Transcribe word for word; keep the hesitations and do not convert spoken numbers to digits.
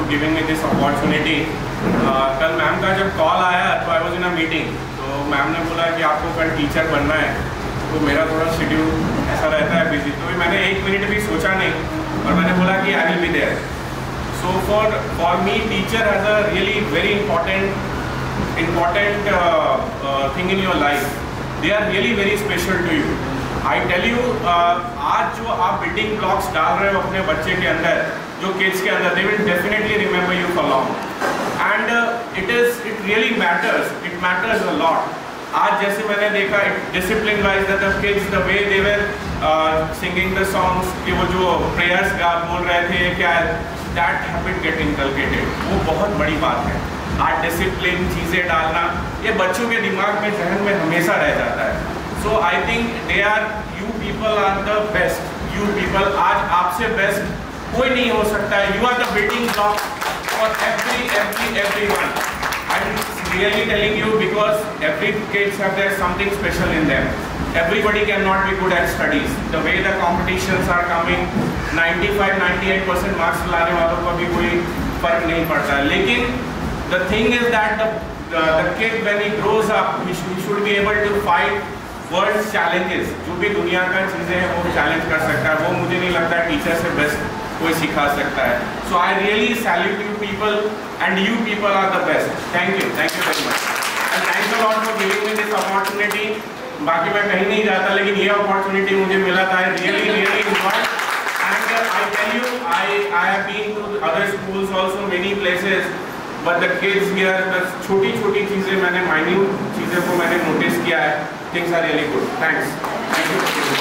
giving me this opportunity. uh, कल ma'am का जब कॉल आया तो I was in a meeting, तो मैम ने बोला कि आपको कल टीचर बनना है, तो मेरा थोड़ा शेड्यूल ऐसा रहता है बिजी, तो मैंने एक मिनट भी सोचा नहीं और मैंने बोला कि I will be there. So for for me teacher has a really very important important thing in your life. They are really very special to you. I tell you, आज जो आप बिल्डिंग ब्लॉक्स डाल रहे हो अपने बच्चे के अंदर, जो किड्स के अंदर, they will definitely remember you for long. And it is it really matters, it matters a lot. आज जैसे मैंने देखा discipline wise the kids, the way they were singing the songs, कि वो जो प्रेयर्स गा बोल रहे थे, क्या दैट हैबिट गेट इनकलकेटेड, वो बहुत बड़ी बात है. आज डिसिप्लिन चीज़ें डालना ये बच्चों के दिमाग में, जहन में हमेशा रह जाता है. So I think they are, you people are the best. You people, आज आपसे बेस्ट कोई नहीं हो सकता है. You are the building block for every every every one. I am really telling you, because every kids have their something special in them. Everybody cannot be good at studies. The way the competitions are coming, ninety-five ninety-eight percent marks लाने वालों को भी कोई फर्क नहीं पड़ता. लेकिन the thing is that the, the the kid when he grows up, he should, he should be able to fight world's challenges. जो भी दुनिया का चीज़ें हैं वो चैलेंज कर सकता है. वो मुझे नहीं लगता टीचर से बेस्ट कोई सिखा सकता है. So I really salute you people, and you people are the best. Thank you, thank you very much, and thanks a lot for giving me this opportunity. बाकी मैं कहीं नहीं जाता, लेकिन ये अपॉर्चुनिटी मुझे मिला था. I really really enjoyed, and I tell you, I I have been to other schools also, many places, but the kids here, बस छोटी छोटी चीज़ें मैंने, माइन्यूट चीज़ें को मैंने नोटिस किया है. Things are really good. Thanks, thank you.